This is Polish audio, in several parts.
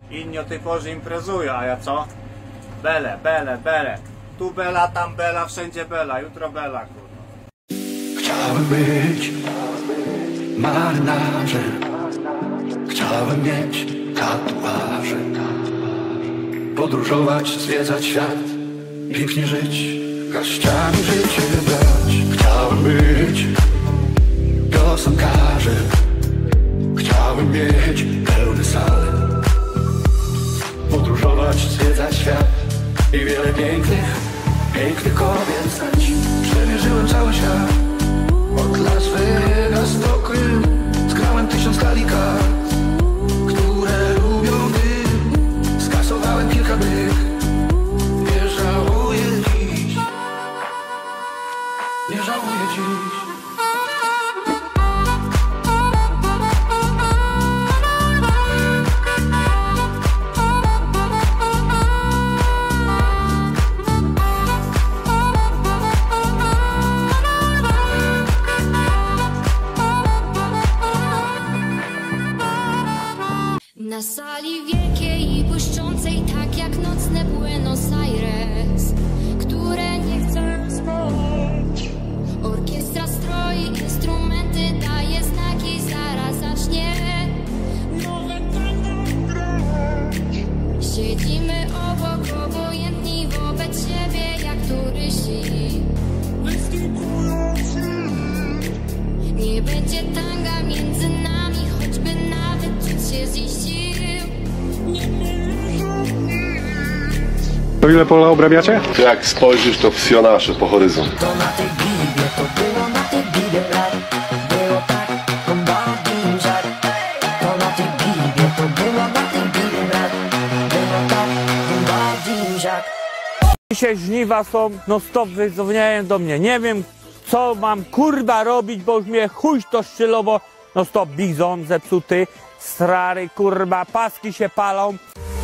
Inni o tej porze imprezują, a ja co? Bele, bele, bele. Tu bela, tam bela, wszędzie bela, jutro bela, kurwa. Chciałem być marynarzem. Chciałem mieć tatuaże. Podróżować, zwiedzać świat. Pięknie żyć, garściami życie brać. Chciałem być piosenkarzem. Chciałem mieć pełne sale. Podróżować, zwiedzać świat. I wiele pięknych kobiet znać. Przemierzyłem cały świat. Od Las Vegas do Krym. Zgrałem 1000 talii kart, które lubią dym. Skasowałem kilka dych. Nie żałuję dziś. Nie żałuję dziś. Na sali wielkiej i błyszczącej, tak jak nocne Buenos Aires, które nie chcę spać. Orkiestra stroi instrumenty, daje znaki, zaraz zacznie nowe tango grać. Siedzimy obok, obojętni wobec siebie, jak turyści wystukujący. Nie będzie tanga między nami, choćby nawet cud się ziścił. To ile pola obrabiacie? Jak spojrzysz, to wsionasze po horyzont. To na tej Bibie, to było na tej Bibie brat. Było tak, bombarding żart. To na tej Bibie, to było na tej Bibie brat. Było tak, bombarding żart. Dzisiaj żniwa są, no stop, wydzwoniają do mnie. Nie wiem, co mam kurwa robić, bo już mnie chuj to szczylowo. No stop, bizon zepsuty, strary, kurwa, paski się palą.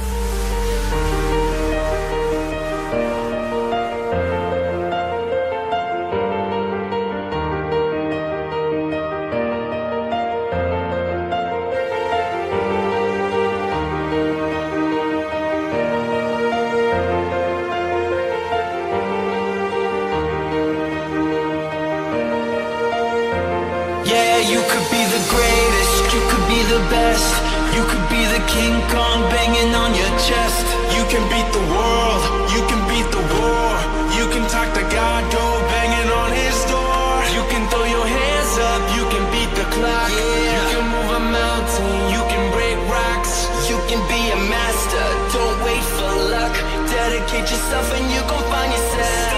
Yeah, you could be the greatest, you could be the best. You could be the King Kong banging on your chest. You can beat the world, you can beat the war. You can talk to God, go banging on his door. You can throw your hands up, you can beat the clock. Yeah. You can move a mountain, you can break rocks. You can be a master, don't wait for luck. Dedicate yourself and you gon' find yourself.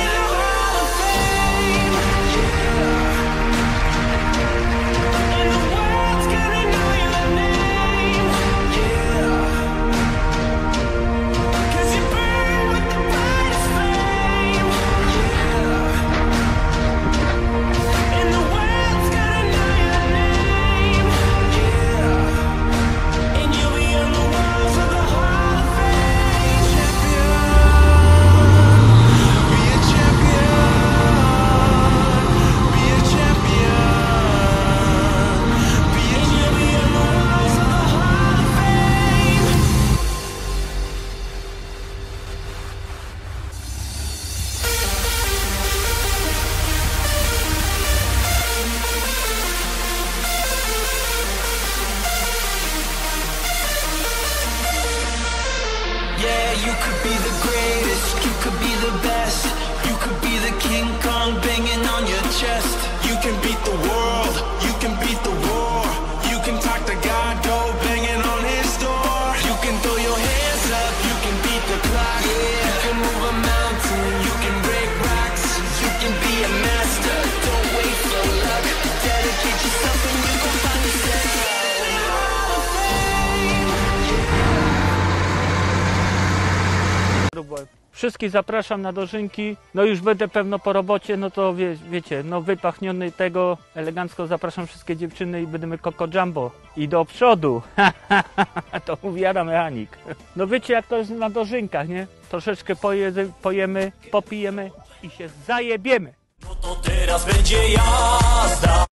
You could be the greatest, you could be the best. You could be the King Kong banging on your chest. You can beat the world, you can beat the war. You can talk to God, go banging on his door. You can throw your hands up, you can beat the clock. Yeah. You can move a mountain, you can break rocks. You can be a master, don't wait for luck. Dedicate yourself and you gon' find yourself. Wszystkich zapraszam na dożynki. No już będę pewno po robocie, no to wiecie, no wypachniony tego, elegancko zapraszam wszystkie dziewczyny i będziemy Coco Jumbo. I do przodu. To mówi Adam Mechanik. No wiecie jak to jest na dożynkach, nie? Troszeczkę pojemy, popijemy i się zajebiemy. No to teraz będzie jazda.